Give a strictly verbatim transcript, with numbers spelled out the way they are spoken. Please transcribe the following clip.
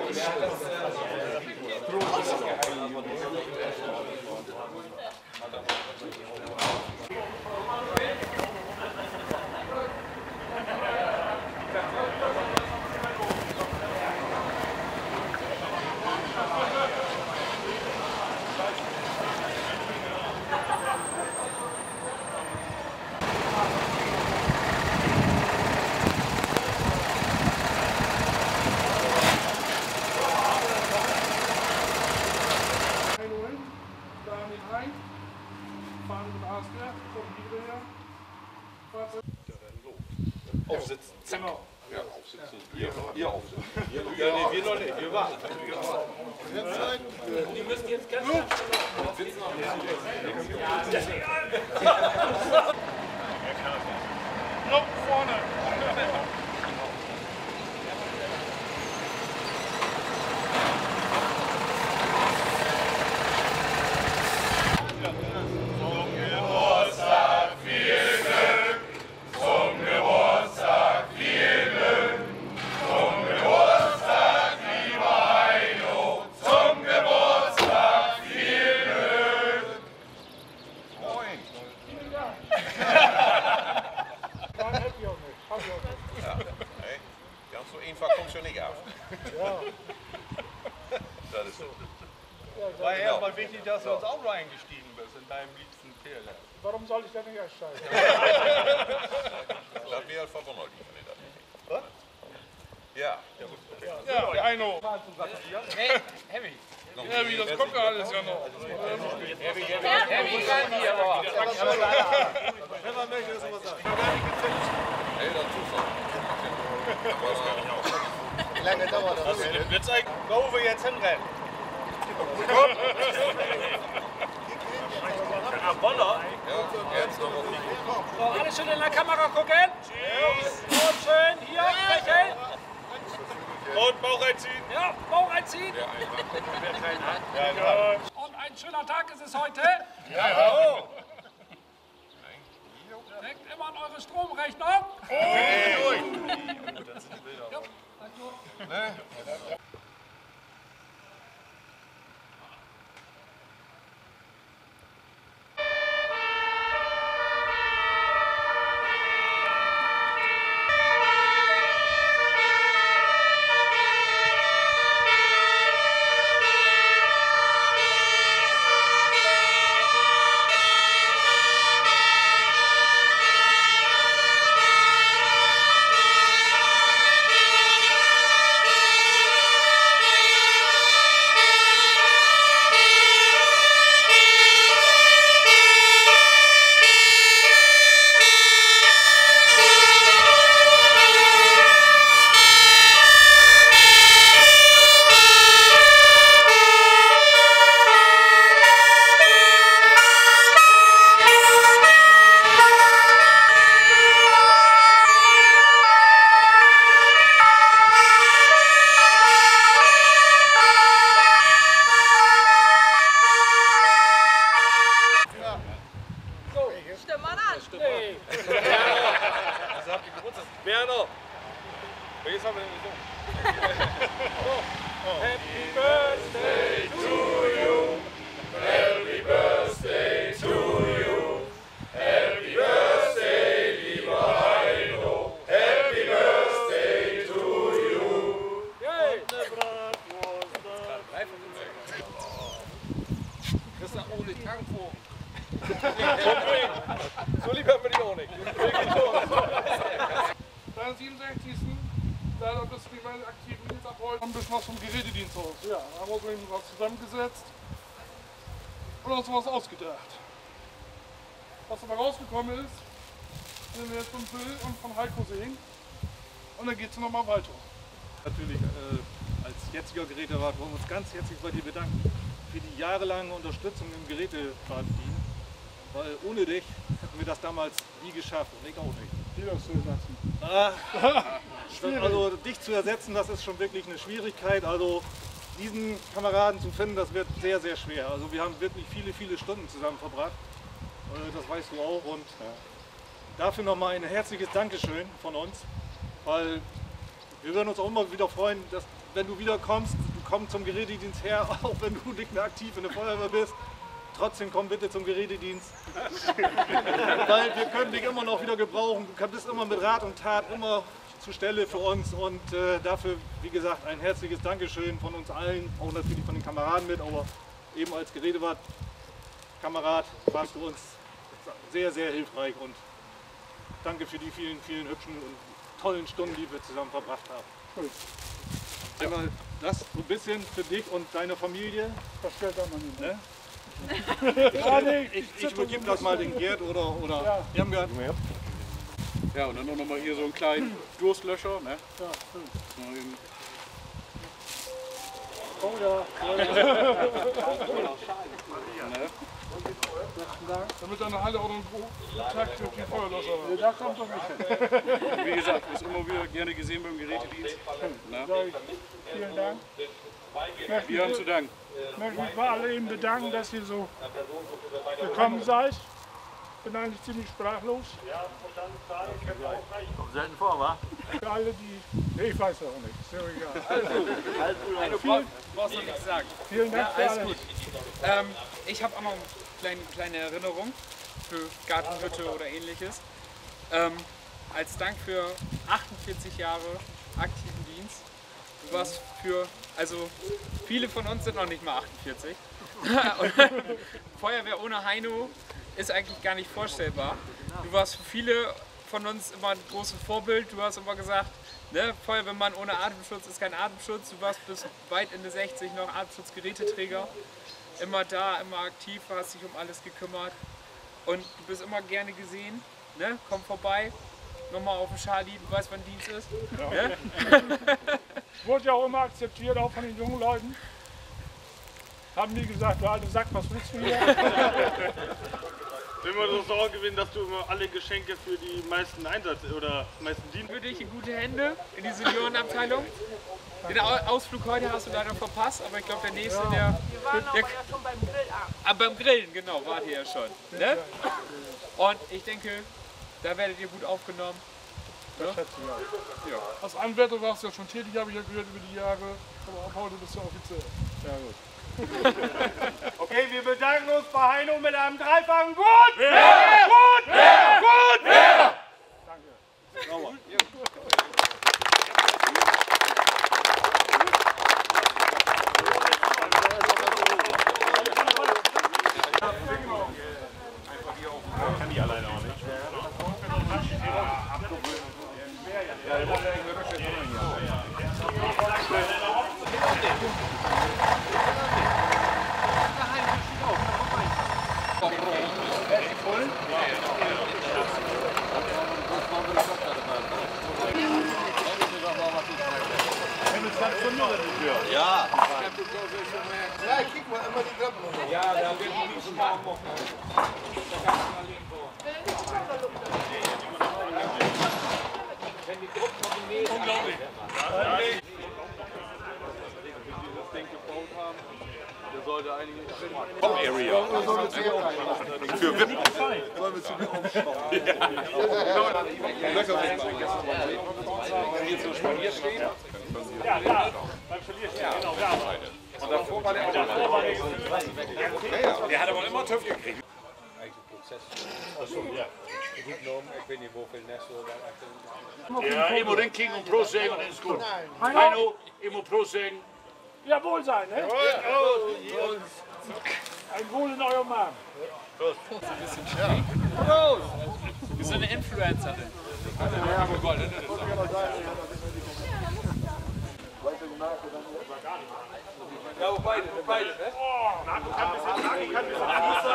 Aufsitzen. Zack. Genau. Ja, aufsitzen. Ihr, ihr aufsitzen. Ja, nee, wir noch nicht. Wir warten. Die müssen jetzt ganz schnell sitzen. Noch vorne. War aber wichtig, dass du ins Auto eingestiegen bist, in deinem liebsten Pferd. Warum soll ich da nicht ersteigen? Das wäre verwundert, die Was? Ja. Ja, die Eino. Hey, Heavy. Heavy, das kommt ja alles ja noch. Heavy, Heavy, Heavy kann hier aber. Stefan möchte das nochmal sagen. Hey, dazu Wie lange dauert das? Wir zeigen, wo wir jetzt hinrennen. Boller. Ja, jetzt noch So, alle schön in der Kamera gucken. Und schön hier lächeln. Und Bauch einziehen. Ja, Bauch einziehen. Ja, Und ein schöner Tag ist es heute. ja. Denkt immer an eure Stromrechnung. Ja, Wer noch? Welches haben wir denn gesungen? Happy Birthday to you. Happy Birthday to you. Happy Birthday, lieber Heino. Happy Birthday to you. Yay! Christa ohne Tankfunk. So lieb haben wir dich auch nicht. Dann siebenundsechzigsten Da bist du bei aktiven Dienst ab heute ein bisschen was vom Gerätedienst aus. Ja, da haben wir uns eben was zusammengesetzt und uns was ausgedacht. Was dabei rausgekommen ist, werden wir jetzt von Bill und von Heiko sehen. Und dann geht es nochmal weiter. Natürlich äh, als jetziger Geräterat wollen wir uns ganz herzlich bei dir bedanken für die jahrelange Unterstützung im Geräteratdienst. Weil ohne dich hätten wir das damals nie geschafft und ich auch nicht. Hier das zu ersetzen. Ah, also dich zu ersetzen, das ist schon wirklich eine Schwierigkeit. Also diesen Kameraden zu finden, das wird sehr, sehr schwer. Also wir haben wirklich viele, viele Stunden zusammen verbracht. Äh, das weißt du auch. Und dafür nochmal ein herzliches Dankeschön von uns. Weil wir würden uns auch immer wieder freuen, dass, wenn du wiederkommst, du kommst zum Gerätedienst her, auch wenn du nicht mehr aktiv in der Feuerwehr bist. Trotzdem komm bitte zum Gerätedienst, weil wir können dich immer noch wieder gebrauchen. Du bist immer mit Rat und Tat immer zur Stelle für uns und äh, dafür, wie gesagt, ein herzliches Dankeschön von uns allen, auch natürlich von den Kameraden mit, aber eben als Gerätewart-Kamerad warst du uns sehr, sehr hilfreich und danke für die vielen, vielen hübschen und tollen Stunden, die wir zusammen verbracht haben. Einmal das so ein bisschen für dich und deine Familie. Das stellt man nicht. Ne? Ja, nee, Ich, ich übergebe das mal den Gerd oder, oder ja. Irmgard. Ja, und dann noch mal hier so einen kleinen Durstlöscher. Ne? Ja, Oh ja. damit deine Halle auch einen Kontakt mit dem Feuerlöscher hat. Da kommt doch nicht hin. Wie gesagt, ist immer wieder gerne gesehen beim Gerätedienst. Ne? Vielen Dank. Wir haben zu danken. Ich möchte mich bei allen eben bedanken, dass ihr so gekommen seid. Ich bin eigentlich ziemlich sprachlos. Kommt selten vor, wa? Für alle, die... Nee, ich weiß auch nicht. Ist ja egal. Du brauchst, brauchst noch nichts sagen. Vielen Dank Ja, für alles alles. gut. Ähm, ich habe auch noch eine kleine, kleine Erinnerung für Gartenhütte oder ähnliches. Ähm, als Dank für achtundvierzig Jahre aktiven Dienst. Du warst für, also viele von uns sind noch nicht mal achtundvierzig. Und Feuerwehr ohne Heino ist eigentlich gar nicht vorstellbar. Du warst für viele von uns immer ein großes Vorbild. Du hast immer gesagt, ne, Feuerwehrmann ohne Atemschutz ist kein Atemschutz. Du warst bis weit Ende sechzig noch Atemschutzgeräteträger. Immer da, immer aktiv, hast dich um alles gekümmert. Und du bist immer gerne gesehen. Ne? Komm vorbei, nochmal auf den Charlie, du weißt, wann Dienst ist. Ja. Ne? Wurde ja auch immer akzeptiert, auch von den jungen Leuten. Haben die gesagt, du alte Sack, was willst du hier? Immer so Sorge gewinnen, dass du immer alle Geschenke für die meisten Einsatz oder meisten Dienst. Für dich in gute Hände in die Seniorenabteilung. Den Au- Ausflug heute hast du leider verpasst, aber ich glaube der nächste, der... Wir waren aber der ja schon beim Grillabend. ah, beim Grillen, genau, wart ihr ja schon. Ne? Und ich denke, da werdet ihr gut aufgenommen. Das schätze ich auch. Ja. Als Anwärter warst du ja schon tätig, habe ich ja gehört über die Jahre. Aber ab heute bist du offiziell. Ja, gut. Okay, wir bedanken uns bei Heino mit einem dreifachen Gut! Ja! Gut! Ja! Gut! Ja! Danke. Sauber. Kann die alleine auch nicht. Ja. Ja, guck mal, immer die Treppen runter. Ja, da wird die nicht so warm machen. Unglaublich. Der sollte eigentlich Top-Area. Für Wippen. Wenn hier so Spalier steht. Ja, ja, beim Verlier steht, genau, da. Und davor war der auch Der hat aber immer TÜV gekriegt. Ja, ich muss hinkriegen und Prost sagen und dann ist gut. Heino, ich muss Prost sagen. Ja, Wohlsein, ne? Ein Wohl in eurem Magen. Wir sind eine Influencerin. Ja, beide, beide, ne? Oh, Marco kann ein bisschen, Marco kann ein bisschen